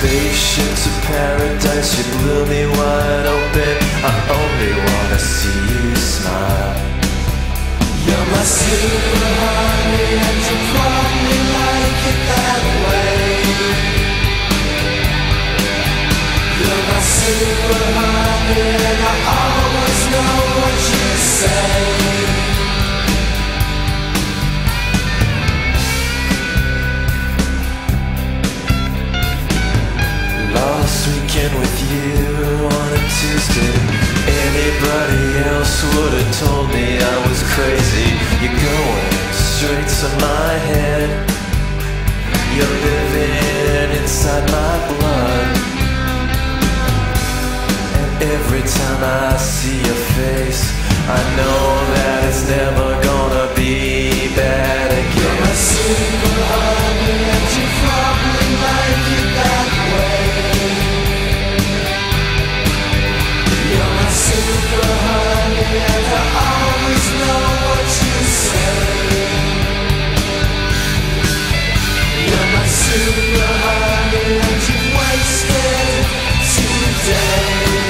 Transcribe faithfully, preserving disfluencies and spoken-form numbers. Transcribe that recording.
spaceship to paradise, you blew me wide open. I only wanna see you smile. You're my Superhoney, and you probably like it that way. You're my Superhoney, and I always know what you say. Last weekend with you on a Tuesday, anybody else would've told me I was crazy. You're going straight to my head. You're living inside my blood. And every time I see your face, I know that it's never gonna be bad again. You're my Superhoney, and you probably like it that way. You're my Superhoney, and I always know what you say. You're my Superhoney, and you've wasted today.